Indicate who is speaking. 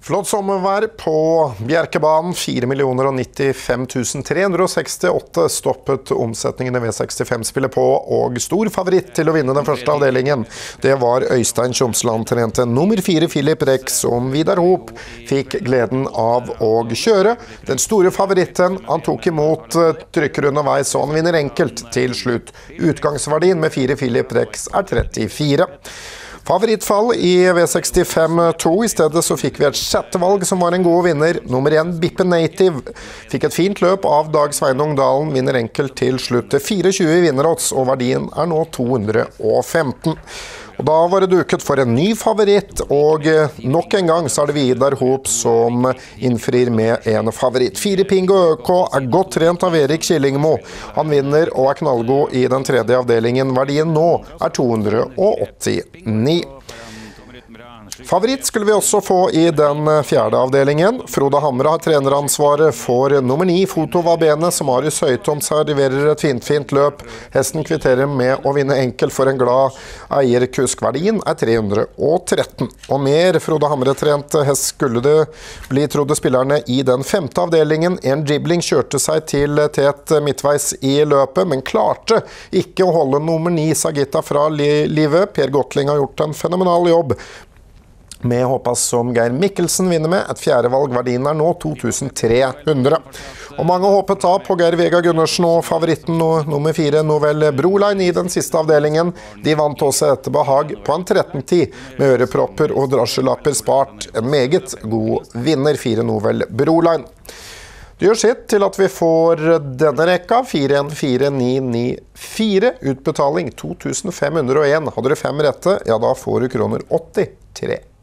Speaker 1: Flott sommervær på Bjerkebanen, 4.095 368 stoppet omsetningen i V65-spillet på, og stor favoritt til å vinne den første avdelingen. Det var Øystein Tjomsland-trente nummer 4 Philip Rex, som Vidar Hoop fikk gleden av å kjøre. Den store favoritten, han tok imot trykker underveis, og han vinner enkelt til slutt. Utgangsverdien med 4 Philip Rex er 34. Favorittfall i V65-2, i stedet så fikk vi et sjette valg som var en god vinner. Nummer 1, Bippe Native, fikk et fint løp av Dag Sveinung Dalen, vinner enkelt til slutt. 24 vinnerodds, og verdien er nå 215. Og da var det duket for en ny favoritt, og nok en gang så er det Vidar Hoop som innfrir med en favoritt. 4 Pingo ØK er godt trent av Erik Killingmo. Han vinner og er knallgod i den tredje avdelingen. Verdien nå er 289. Favoritt skulle vi også få i den fjerde avdelingen. Frode Hamre har treneransvaret for nummer 9, Foto Vabene, som Marius Høytom serverer et fint løp. Hesten kvitterer med å vinne enkelt for en glad eier. Kuskverdien er 313. Og mer Frode Hamre-trent hest skulle det bli, trodde spillerne i den femte avdelingen. En dribbling kjørte seg til tet midtveis i løpet, men klarte ikke å holde nummer 9, Sagitta, fra livet. Per Gottling har gjort en fenomenal jobb, med håpas som Geir Mikkelsen vinner med. Et fjerde valg, verdien er nå 2300. Og mange håpet da på Geir Vega Gundersen og favoritten nummer 4, Novell Broline, i den siste avdelingen. De vant også etter behag på en 13-10 med ørepropper og drasjelapper spart. En meget god vinner, 4 Novell Broline. Det gjør sitt til at vi får denne rekka, 414,994, utbetaling 2501. Hadde du 5 rette, ja da får du kroner 83.